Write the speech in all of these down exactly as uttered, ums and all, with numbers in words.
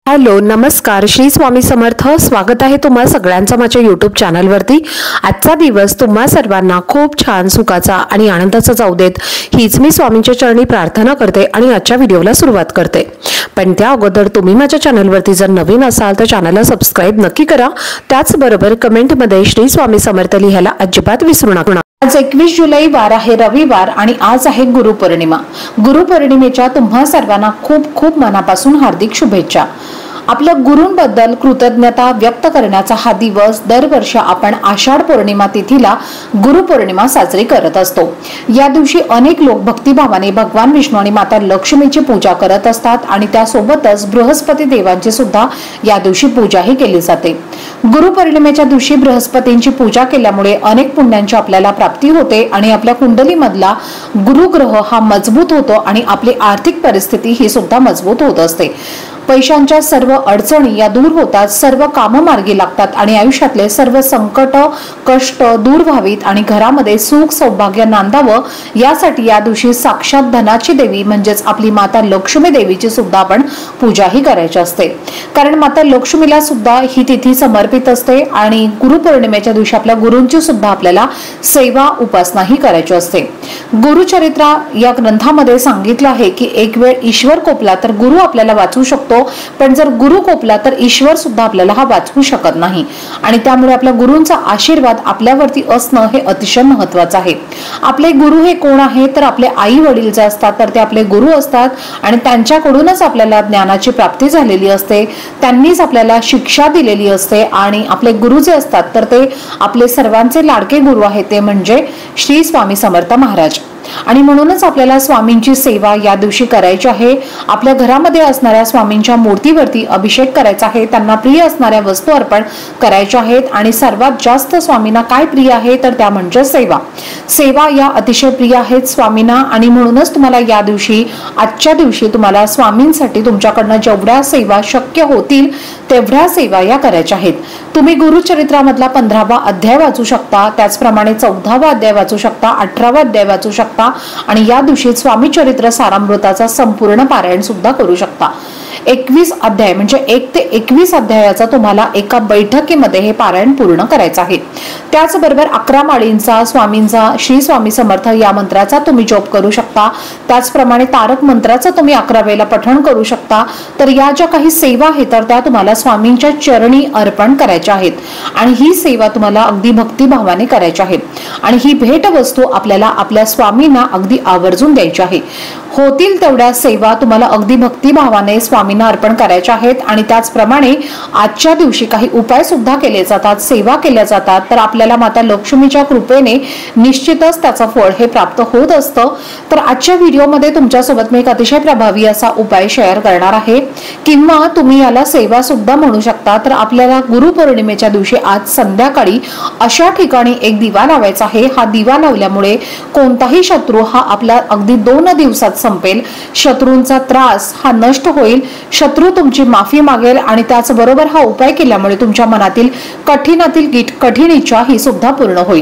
Hello नमस्कार, श्री स्वामी समर्थ। स्वागत आहे तुम्हा सगळ्यांचं माझ्या यूट्यूब चॅनलवरती। आजचा दिवस तुम्हा सर्वांना खूप छान सुखाचा आणि आनंदाचा जाऊ देत हीच मी स्वामींच्या चरणी प्रार्थना करते आणि आजच्या व्हिडिओला सुरुवात करते। पण त्या अगोदर तुम्ही माझ्या चॅनलवरती जर नवीन असाल तर चॅनलला सबस्क्राइब नक्की करा। त्याचबरोबर कमेंटमध्ये श्री स्वामी समर्थ लिहायला अजिबात विसरू नका। आज एकवीस जुलै वार आहे रविवार आणि आज आहे गुरुपौर्णिमा। गुरुपौर्णिमेच्या तुम्हा सर्वांना खूप खूप मनापासून हार्दिक शुभेच्छा। आपल्या गुरूंबद्दल कृतज्ञता व्यक्त करण्याचा हा दिवस दरवर्षी आपण आषाढ पौर्णिमा तिथीला गुरुपौर्णिमा साजरी करत असतो। या दिवशी अनेक लोक भक्तिभावाने भगवान विष्णू आणि माता लक्ष्मीची पूजा करत असतात आणि त्यासोबतच बृहस्पती देवांची सुद्धा या दिवशी पूजाही केली जाते। गुरुपौर्णिमेच्या दिवशी बृहस्पतींची पूजा केल्यामुळे अनेक पुण्यांची आपल्याला प्राप्ती होते आणि आपल्या कुंडलीमधला गुरुग्रह हा मजबूत होतो आणि आपली आर्थिक परिस्थिती ही सुद्धा मजबूत होत असते। पैशांच्या सर्व अडचणी या दूर होतात, सर्व कामं मार्गी लागतात आणि आयुष्यातले सर्व संकट कष्ट दूर व्हावीत आणि घरामध्ये सुख सौभाग्य नांदावं यासाठी या दिवशी साक्षात धनाची देवी म्हणजेच आपली माता लक्ष्मी देवीची सुद्धा आपण पूजाही करायची असते। कारण माता लक्ष्मीला सुद्धा ही तिथी समर्पित असते आणि गुरुपौर्णिमेच्या दिवशी आपल्या गुरूंची सुद्धा आपल्याला सेवा उपासनाही करायची असते। गुरुचरित्रा या ग्रंथामध्ये सांगितलं आहे की एक वेळ ईश्वर कोपला तर गुरु आपल्याला वाचवू शकतो, पण जर गुरु कोपला तर ईश्वर सुद्धा आपल्याला हा वाचवू शकत नाही आणि त्यामुळे आपल्या गुरूंचा आशीर्वाद आपल्यावरती असणं हे अतिशय महत्त्वाचं आहे। आपले गुरु हे कोण आहे तर आपले आई वडील जे असतात तर ते आपले गुरु असतात आणि त्यांच्याकडूनच आपल्याला ज्ञानाची प्राप्ती झालेली असते, त्यांनीच आपल्याला शिक्षा दिलेली असते आणि आपले गुरु जे असतात तर ते आपले सर्वांचे लाडके गुरु आहेत, ते म्हणजे श्री स्वामी समर्थ महाराज। आणि म्हणूनच आपल्याला स्वामींची सेवा या दिवशी करायची आहे। आपल्या घरामध्ये असणाऱ्या स्वामींच्या मूर्तीवरती अभिषेक करायचा आहे, त्यांना प्रिय असणाऱ्या वस्तू अर्पण करायच्या आहेत आणि सर्वात जास्त स्वामींना काय प्रिय आहे तर त्या म्हणजे सेवा। सेवा या अतिशय प्रिय आहेत स्वामींना आणि म्हणूनच तुम्हाला या दिवशी आजच्या दिवशी तुम्हाला स्वामींसाठी तुमच्याकडनं जेवढ्या सेवा शक्य होतील तेवढ्या सेवा या करायच्या आहेत। तुम्ही गुरुचरित्रामधला पंधरावा अध्याय वाचू शकता, त्याचप्रमाणे चौदावा अध्याय वाचू शकता, अठरावा अध्याय वाचू शकता आणि या दिवशी स्वामी चरित्र सारामृताचा संपूर्ण पारायण सुद्धा करू शकता। एकवीस अध्याय म्हणजे एक ते एकवीस अध्यायाचा तुम्हाला एका बैठकीमध्ये हे पारायण पूर्ण करायचं आहे। त्याचबरोबर अकरा माळींचा स्वामींचा श्री स्वामी समर्थ या मंत्राचा तुम्ही जप करू शकता, त्याचप्रमाणे तारक मंत्राचं तुम्ही अकरा वेळेला पठण करू शकता। तर या ज्या काही सेवा आहेत तर त्या तुम्हाला स्वामींच्या चरणी अर्पण करायच्या आहेत आणि ही सेवा तुम्हाला अगदी भक्तिभावाने करायची आहे आणि ही भेट वस्तू आपल्याला आपल्या स्वामींना अगदी आवर्जून द्यायची आहे। होतील तेवढ्या सेवा तुम्हाला अगदी भक्तिभावाने स्वामींना अर्पण करायच्या आहेत आणि त्याचप्रमाणे आजच्या दिवशी काही उपाय सुद्धा केले जातात, सेवा केल्या जातात, तर आपल्याला माता लक्ष्मीच्या कृपेने निश्चितच त्याचं फळ हे प्राप्त होत असतं। तर आजच्या व्हिडिओमध्ये तुमच्यासोबत मी एक अतिशय प्रभावी असा उपाय शेअर करणार आहे किंवा तुम्ही याला सेवा सुद्धा म्हणू शकता। तर आपल्याला गुरुपौर्णिमेच्या दिवशी आज संध्याकाळी अशा ठिकाणी एक दिवा लावायचा आहे। हा दिवा लावल्यामुळे कोणताही शत्रू हा आपल्या अगदी दोन दिवसात संपेल, शत्रूंचा त्रास हा नष्ट होईल, शत्रू तुमची माफी मागेल आणि त्याचबरोबर हा उपाय केल्यामुळे तुमच्या मनातील कठीणातील कठीण इच्छा ही सुद्धा पूर्ण होईल।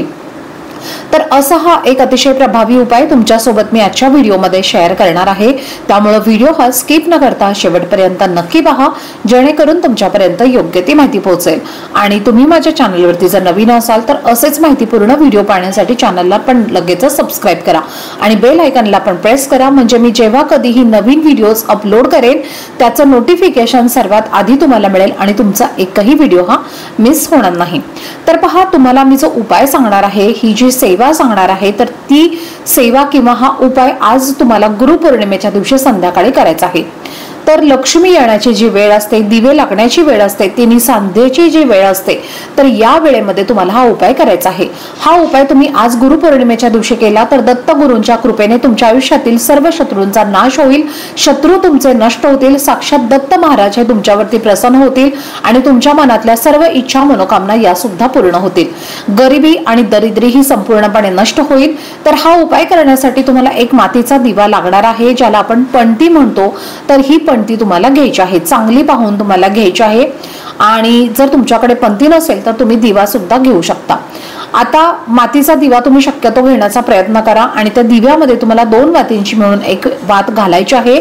तर असा हा एक अतिशय प्रभावी उपाय तुमच्या सोबत मी आजच्या व्हिडिओमध्ये शेअर करणार आहे, त्यामुळे व्हिडिओ हा स्किप न करता शेवटपर्यंत नक्की पहा, जेणेकरून तुमच्यापर्यंत योग्य ती माहिती पोहोचेल। आणि तुम्ही माझ्या चॅनलवरती जर नवीन असाल तर असेच माहितीपूर्ण व्हिडिओ पाहण्यासाठी चॅनलला पण लगेच सबस्क्राइब करा आणि बेल आयकॉनला पण प्रेस करा, म्हणजे मी जेव्हा कधीही नवीन व्हिडिओज अपलोड करेन त्याचं नोटिफिकेशन सर्वात आधी तुम्हाला मिळेल आणि तुमचा एकही व्हिडिओ हा मिस होणार नाही। तर पहा, तुम्हाला मी जो उपाय सांगणार आहे, ही जी सेवा सांगणार आहे तर ती सेवा किंवा हा उपाय आज तुम्हाला गुरुपौर्णिमेच्या दिवशी संध्याकाळी करायचा आहे। तर लक्ष्मी येण्याची जी वेळ असते, दिवे लागण्याची वेळ असते, तिन्ही सांध्याची जी वेळ असते, तर या वेळेमध्ये तुम्हाला हा उपाय करायचा आहे। हा उपाय तुम्ही आज गुरुपौर्णिमेच्या दिवशी केला तर दत्त गुरूंच्या कृपेने तुमच्या आयुष्यातील सर्व शत्रूंचा नाश होईल, शत्रू तुमचे नष्ट होतील, साक्षात दत्त महाराज हे तुमच्यावरती प्रसन्न होतील आणि तुमच्या मनातल्या सर्व इच्छा मनोकामना या सुद्धा पूर्ण होतील। गरिबी आणि दरिद्री ही संपूर्णपणे नष्ट होईल। तर हा उपाय करण्यासाठी तुम्हाला एक मातीचा दिवा लागणार आहे, ज्याला आपण पणती म्हणतो। तर ही पणती तुम्हाला घ्यायची आहे, चांगली पाहून तुम्हाला घ्यायची आहे आणि जर तुमच्याकडे पणती नसेल तर तुम्ही दिवा सुद्धा घेऊ शकता। आता मातीचा दिवा तुम्ही शक्यतो घेण्याचा प्रयत्न करा आणि त्या दिव्यामध्ये तुम्हाला दोन वातींची मिळून एक वात घालायची आहे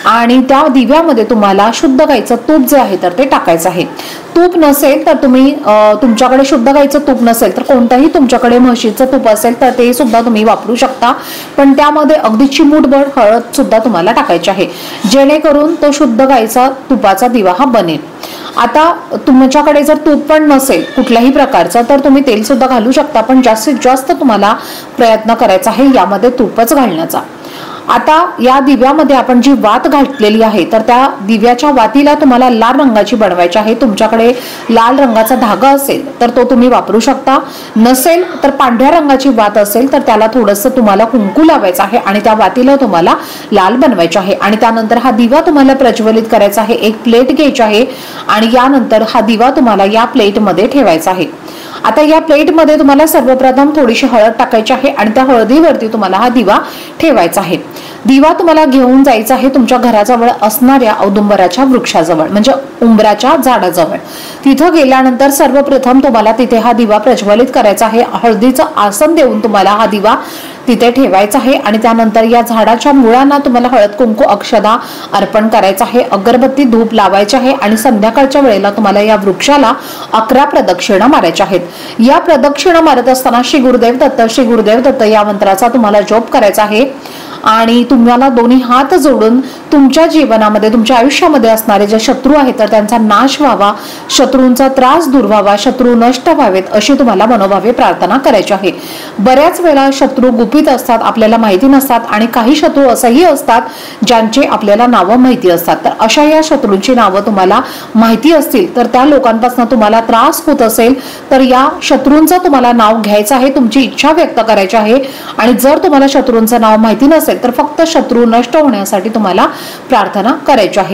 आणि त्या दिव्यामध्ये तुम्हाला शुद्ध गाईचं तूप जे आहे तर ते टाकायचं आहे। तूप नसेल तर तुम्ही तुमच्याकडे शुद्ध गाईचं तूप नसेल तर कोणताही तुमच्याकडे म्हशीचं तूप असेल तर ते सुद्धा तुम्ही वापरू शकता, पण त्यामध्ये अगदी चिमूटभर हळद सुद्धा तुम्हाला टाकायची आहे, जेणेकरून तो शुद्ध गाईचा तुपाचा दिवा हा बनेल। आता तुमच्याकडे जर तूप पण नसेल कुठल्याही प्रकारचं तर तुम्ही तेल सुद्धा घालू शकता, पण जास्तीत जास्त तुम्हाला प्रयत्न करायचा आहे यामध्ये तूपच घालण्याचा। आता या दिव्यामध्ये आपण जी वात घातलेली आहे तर त्या दिव्याच्या वातीला तुम्हाला लाल रंगाची बनवायची आहे। तुमच्याकडे लाल रंगाचा धागा असेल तर तो तुम्ही वापरू शकता, नसेल तर पांढऱ्या रंगाची वात असेल तर त्याला थोडंसं तुम्हाला कुंकू लावायचं आहे आणि त्या वातीला तुम्हाला लाल बनवायचे आहे। आणि त्यानंतर हा दिवा तुम्हाला प्रज्वलित करायचा आहे। एक प्लेट घ्यायची आहे आणि यानंतर हा दिवा तुम्हाला या प्लेटमध्ये ठेवायचा आहे। आता या प्लेटमध्ये तुम्हाला सर्वप्रथम थोडीशी हळद टाकायची आहे आणि त्या हळदीवरती तुम्हाला हा दिवा ठेवायचा आहे। दिवा तुम्हाला घेऊन जायचा आहे तुमच्या घराजवळ असणाऱ्या औदुंबराच्या वृक्षाजवळ, म्हणजे उंबराच्या झाडाजवळ। तिथं गेल्यानंतर सर्वप्रथम तुम्हाला तिथे हा दिवा प्रज्वलित करायचा आहे। हळदीचं आसन देऊन तुम्हाला हा दिवा तिथे ठेवायचा आहे आणि त्यानंतर या झाडाच्या मुळांना तुम्हाला हळद कुंकू अक्षदा अर्पण करायचा आहे, अगरबत्ती धूप लावायचे आहे आणि संध्याकाळच्या वेळेला तुम्हाला या वृक्षाला अकरा प्रदक्षिणा मारायच्या आहेत। या प्रदक्षिणा मारत असताना श्री गुरुदेव दत्त श्री गुरुदेव दत्त या मंत्राचा तुम्हाला जप करायचा आहे आणि तुम्हाला दोन्ही हात जोडून तुमच्या जीवनामध्ये तुमच्या आयुष्यामध्ये असणारे जे शत्रू आहेत तर त्यांचा नाश व्हावा, शत्रूंचा त्रास दूर व्हावा, शत्रू नष्ट व्हावेत अशी तुम्हाला मनोभावे प्रार्थना करायची आहे। बऱ्याच वेळा शत्रू गुपित असतात, आपल्याला माहिती नसतात आणि काही शत्रू असंही असतात ज्यांचे आपल्याला नावं माहिती असतात। तर अशा या शत्रूंची नावं तुम्हाला माहिती असतील तर त्या लोकांपासून तुम्हाला त्रास होत असेल तर या शत्रूंचं तुम्हाला नाव घ्यायचं आहे, तुमची इच्छा व्यक्त करायची आहे आणि जर तुम्हाला शत्रूंचं नाव माहिती नसेल तर फक्त शत्रू नष्ट होण्यासाठी तुम्हाला प्रार्थना करायची आहे।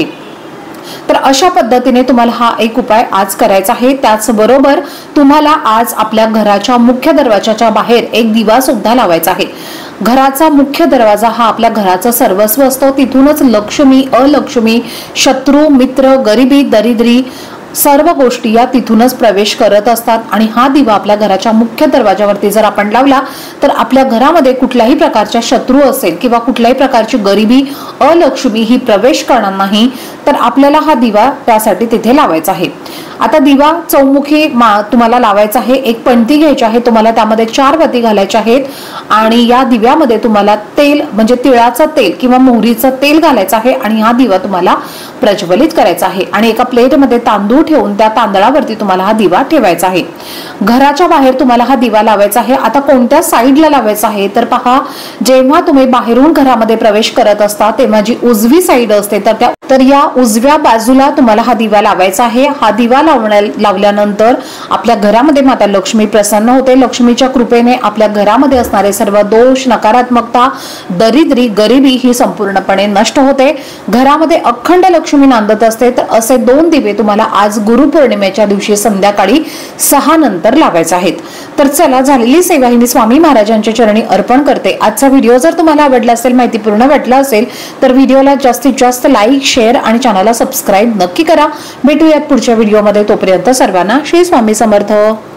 तर अशा पद्धतीने तुम्हाला हा एक उपाय आज करायचा आहे। त्याचबरोबर तुम्हाला आज आपल्या घराच्या मुख्य दरवाजाच्या बाहेर एक दिवा सुद्धा लावायचा आहे। घराचा मुख्य दरवाजा हा आपल्या घराचं सर्वस्व असतो, तिथूनच लक्ष्मी, अलक्ष्मी, शत्रू, मित्र, गरिबी, दरिद्री सर्व गोष्टी या तिथूनच प्रवेश करत असतात आणि हा दिवा आपल्या घराच्या मुख्य दरवाजावरती जर आपण लावला तर आपल्या घरामध्ये कुठल्याही प्रकारच्या शत्रू असेल किंवा कुठल्याही प्रकारची गरिबी, अलक्ष्मी ही प्रवेश करणार नाही। तर आपल्याला हा दिवा त्यासाठी तिथे लावायचा आहे। आता दिवा चौमुखी तुम्हाला लावायचा आहे। एक पणती घ्यायची आहे, तुम्हाला त्यामध्ये चार वाती घालायच्या आहेत आणि या दिव्यामध्ये तुम्हाला तेल म्हणजे तिळाचं तेल किंवा मोहरीचं तेल घालायचं आहे आणि हा दिवा तुम्हाला प्रज्वलित करायचा आहे आणि एका प्लेटमध्ये तांदूळ ठेवून त्या तांदळावरती तुम्हाला हा दिवा ठेवायचा आहे। घराच्या बाहेर तुम्हाला हा दिवा लावायचा आहे। आता कोणत्या साईडला लावायचा आहे तर पहा, जेव्हा तुम्ही बाहेरून घरामध्ये प्रवेश करत असता तेव्हा जी उजवी साईड असते तर त्या तर या उजव्या बाजूला तुम्हाला हा दिवा लावायचा आहे। हा दिवा लावण्या लावल्यानंतर आपल्या घरामध्ये माता लक्ष्मी प्रसन्न होते। लक्ष्मीच्या कृपेने आपल्या घरामध्ये असणारे सर्व दोष, नकारात्मकता, दरिद्री, गरिबी ही संपूर्णपणे नष्ट होते। घरामध्ये अखंड लक्ष्मी नांदत असते। तर असे दोन दिवे तुम्हाला आज गुरुपौर्णिमेच्या दिवशी संध्याकाळी सहा नंतर लावायचे आहेत। तर चला, झालेली सेवा ही मी स्वामी महाराजांच्या चरणी अर्पण करते। आजचा व्हिडिओ जर तुम्हाला आवडला असेल, माहितीपूर्ण वाटला असेल तर व्हिडिओला जास्तीत जास्त लाईक, शेअर आणि चॅनलला सबस्क्राईब नक्की करा। भेटूयात पुढच्या व्हिडिओमध्ये, तोपर्यंत सर्वांना श्री स्वामी समर्थ।